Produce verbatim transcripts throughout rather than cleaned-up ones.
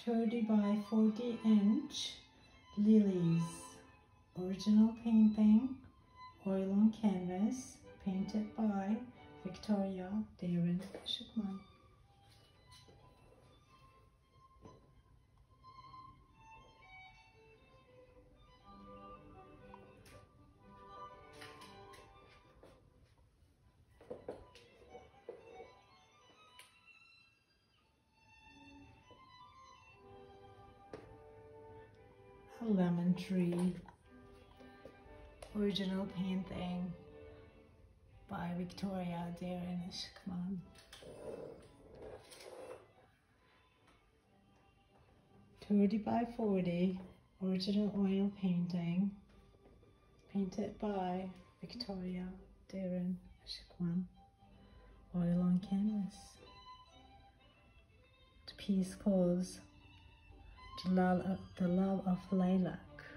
thirty by forty inch lilies, original painting, oil on canvas, painted by Victoria, Derin isikman. A lemon tree, original painting by Victoria, Derin isikman. thirty by forty, original oil painting, painted by Victoria, Derin isikman. Oil on canvas. The piece calls The Love, the Love of Lilac.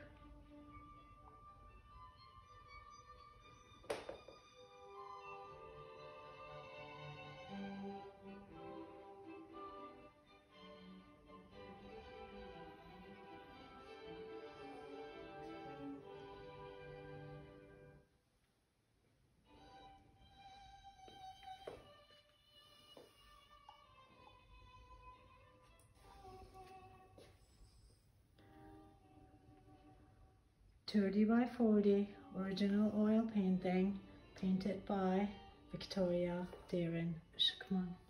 thirty by forty, original oil painting, painted by Victoria, Derin isikman.